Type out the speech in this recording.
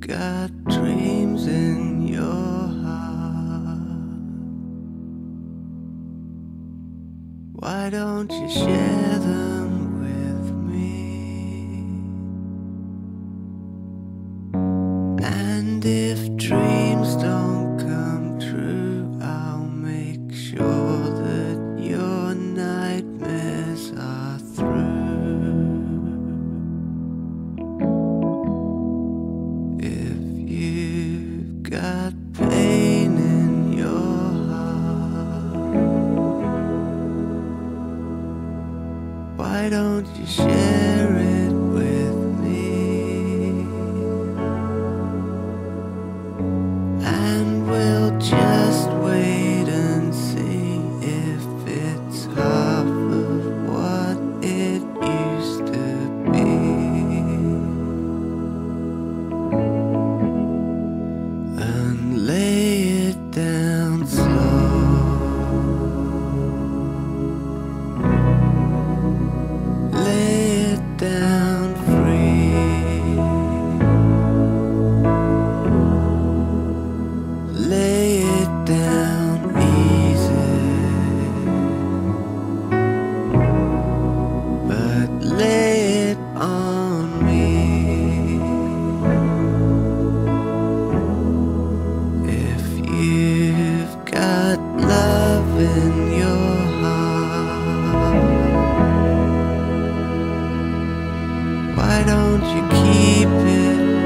got dreams in your heart, why don't you share them with me? And if dreams don't come true, I'll make sure that your nightmares are through. You've got pain in your heart, why don't you share it with me? And we'll just wait and see if it's half of what it used to be. And lay it down slow, lay it down free, lay it down easy, but lay it on me. You've got love in your heart, why don't you keep it